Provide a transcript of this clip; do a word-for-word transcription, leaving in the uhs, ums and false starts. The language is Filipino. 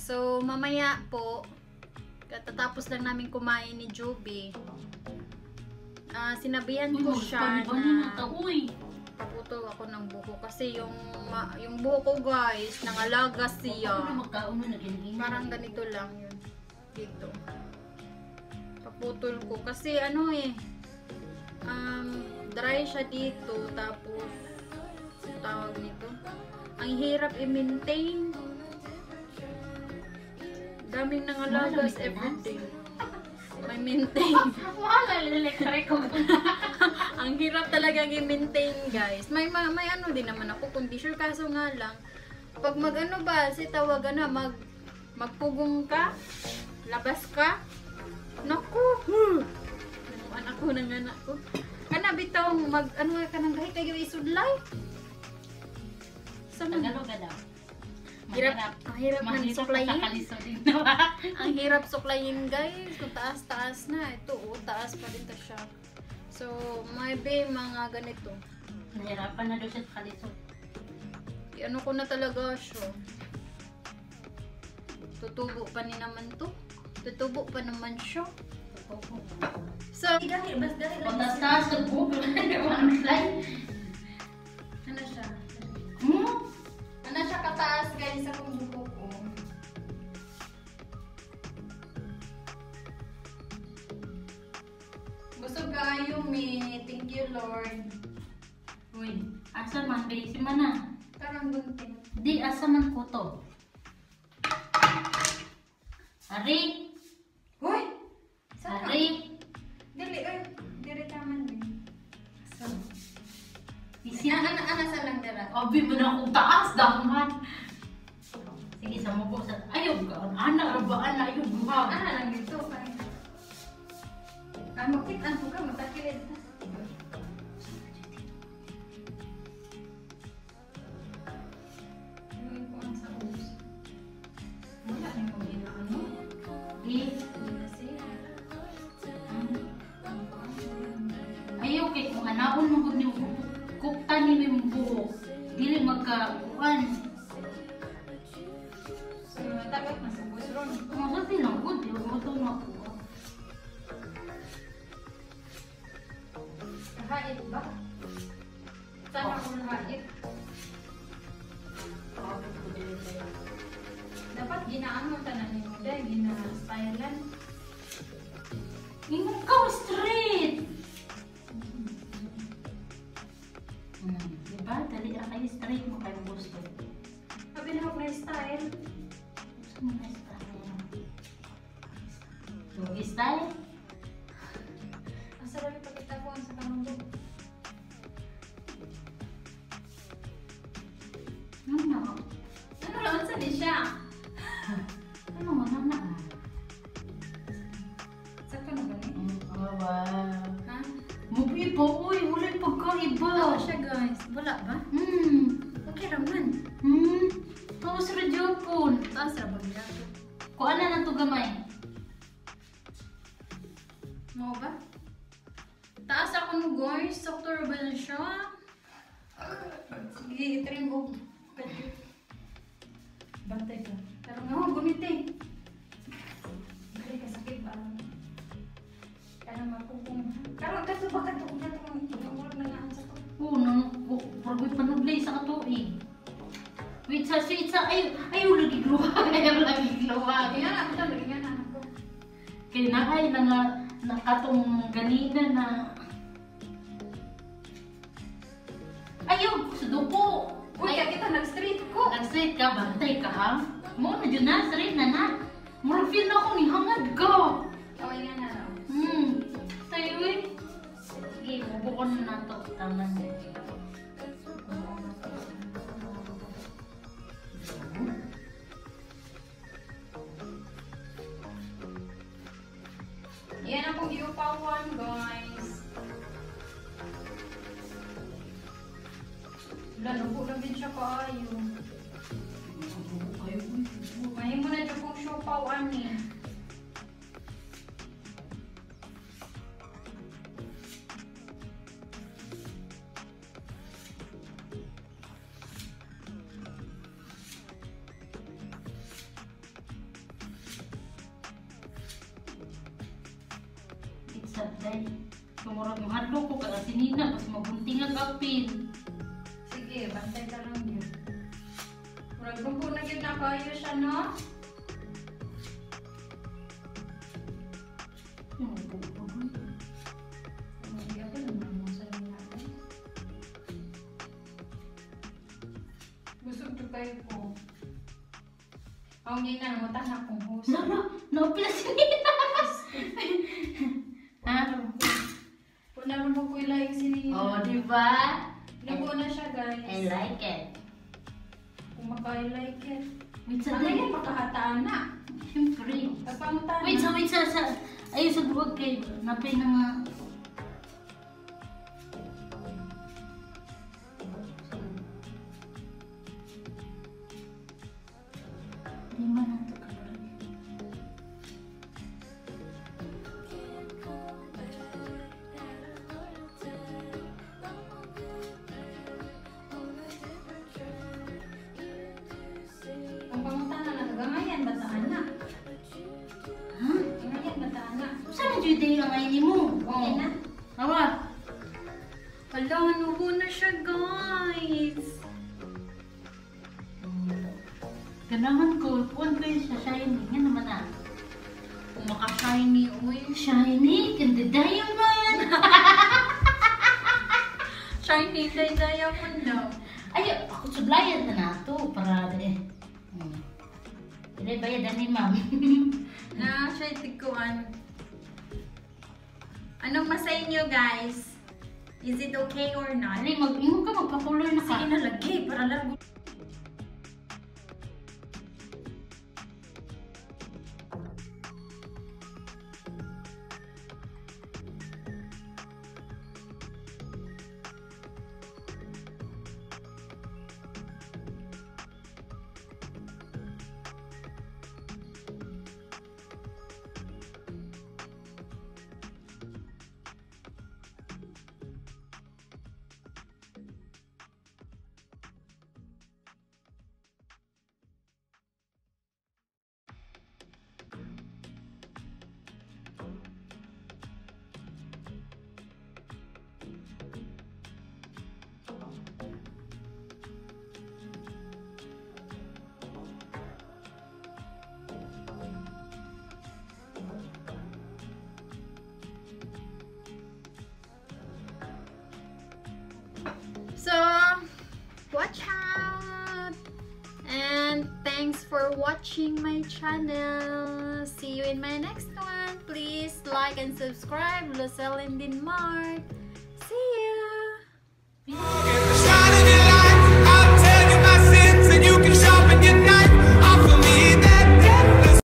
So, mamaya po, katatapos lang namin kumain ni Jovy, uh, sinabihan ko siya na paputol ako ng buho. Kasi yung, ma, yung buho ko guys, nangalaga siya. Parang ganito lang yun. Dito. Paputol ko. Kasi ano eh, um, dry siya dito. Tapos, tawag nito. Ang hirap i-maintain. Daming nangalagas everything. May maintain. Wala, electric ko. Ang hirap talaga i-maintain, guys. May, may may ano din naman ako conditioner, kaso nga lang pag mag-ano ba, si tawagan na mag magpugong ka, labas ka. Naku. Hmm. Anak ko nang anak ko. Kana bitaw mag ano ka nang gahi kayo isudlay. Sa Tagalog daw. Hirap, ang hirap ng suklayin. Ang hirap suklayin guys. Kung taas-taas na. Ito, oh, taas pa din ta siya. So, maybe mga ganito. Nahirapan na doon siya sa kalisod. Ano ko na talaga siya. Tutubo pa ni naman to. Tutubo pa naman siya. So, gahi, bas gahi lang. Pag taas sa buko, ano siya? Hmm? Ano siya kataas guys sa kung buko ko. Busog kayo me. Thank you Lord. Uy, asa man ba si mana? Parang gunting. Di asa man ko to. Ari. Hoy! Saan ka? Ari. Dili, oy. Dili taman din. Asa? Isi ana ana ana sa lang dara. Abi mo na akong taas daman. Sige sa mo sa ayaw ka. Ana ra ba ana ayaw buha. Ana lang dito pa. Ah, makita ko ka matakilid. Ano ko ang sa ubos? Wala ni mo ginaano. Di ayaw kay kung anaon mo gud ni kuktan ni mo buhok. Dili magka-kuan. So, tagat na sa ubos ron. Masa lang gud di mo to na ko. Kahit ba? Saan ako nahait? Dapat ginaan mo tanan ni mo dahil gina-stylean. Ingon ka straight. Hmm, diba? Dali ra kayo straight mo kayo gusto. Sabi na ako na style. Gusto mo na style. So, style? Asa lang ipakita ko ang sa kanong Ano? ano lang sa di siya? Ano mo na na? Sa ka na ba ni? Oh, wow. Ha? Mubi po, uy, wala yung pagkaiba. Oo siya guys. Wala ba? Hmm. Okay raman. Hmm. Tapos radyo po. Taas ra ba niya? Kuha na na ito gamay. Mo ba? Taas ako no guys. Sakto ra ba na siya? Sige, itrim ko. Bantay ka. Pero nga, gunit eh. Kaya kasakit ba? Kaya mapupong. Pero kato ba kato? Kato kung tumulog na nga sa to. Oo, nang pagod panudlay sa katuig. Wait, sa sweet sa ayaw, ayaw lagi gluwa. Ayaw lagi gluwa. Kaya na, ito, lagi nga na ako. Kaya na ay na nga nakatong ganina na ayaw, sa duko. Uy, kaya kita nag-street ko. Nag-straight ka, bantay ka ha? Mo na dyan na, straight na na. Murag feel na ako ni hangad ka. Okay nga na raw. Hmm. Tayo eh. Sige, mabukon na to. Tama na. Yan akong iupawan, guys. Lalubo lang din siya kaayo. Mahimo na dyan kong siopawan eh. sa day. Kumurag mo hadlo ko kaya sinina pas mabunting ang kapin. Sige, bantay ka lang yun. Murag kung po na yun na kayo siya, no? Hmm, bubog. Hindi ako naman mo sa natin. Busog to kayo po. Ang hindi na naman tanak kong host. No, no, no, pila sinina. Ha? Kung naman po ko ilay sinina. Oh, di ba? Lugo na siya, guys. I like it. Kung maka-like it. Wait, sa Ano day. yung pagkahataan na? Siyempre. Kapamutan Wait, sa, na. wait, sa, sa. Ayun, sa buwag kayo. Napay na nga. Lima na ito ka. Ang pamutan na lang. Gangayan, bataan na. Ha? Gangayan, bataan na. Saan ang Judy ang ngayon mo? Okay na? Awa. Hala, nubo na siya, guys. Ganahan ko. Puwan ko yun sa shiny. Nga naman ah. Kung maka-shiny, uy. Shiny? Ganda diamond. Shiny kay diamond daw. Ay, ako sublayan na na ito. Para eh. Hmm. Hindi bayad ni ma'am. Na, siya tikuan. Anong masay niyo, guys? Is it okay or not? Ali, mag-ingo ka, magpakuloy na ka. Sige na, lagi. Para lang. So, watch out! And thanks for watching my channel. See you in my next one. Please like and subscribe. Lucelle and Denmark. See you!